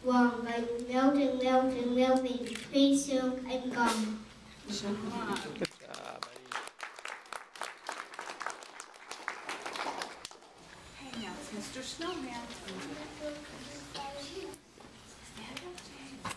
warm, like melting, melting, melting, face silk and gum. Good job, buddy. Hey, now it's Mr. Snowman. Stand up, Jane.